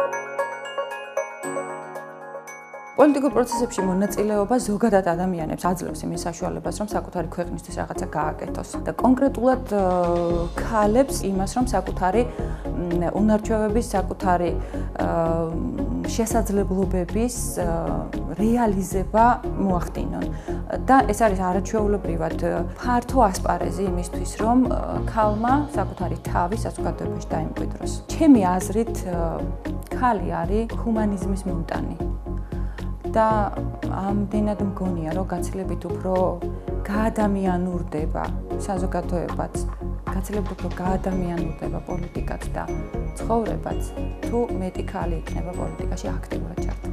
პოლიტიკურ პროცესებში მონაწილეობა ზოგადად ადამიანებს აძლევს იმის საშუალებას, რომ საკუთარი ქვეყნისთვის რაღაცა გააკეთოს და კონკრეტულად ქალებს იმას, რომ საკუთარი უნარჩვევების, საკუთარი შესაძლებლობების რეალიზება მოახდინონ. და ეს არის არაჩვეულებრივად ფართო ასპარეზი იმისთვის, რომ ქალმა საკუთარი თავი საზოგადოებაში დაიმკვიდროს. ჩემი აზრით, ქალი არის ჰუმანიზმის მომტანი. და ამდენად მგონია, რომ გაცილებით უფრო გაადამიანურდება საზოგადოებაც, გაცილებით უფრო გაადამიანურდება პოლიტიკაც და ცხოვრებაც, თუ მეტი ქალი იქნება პოლიტიკაში აქტიურად ჩართული.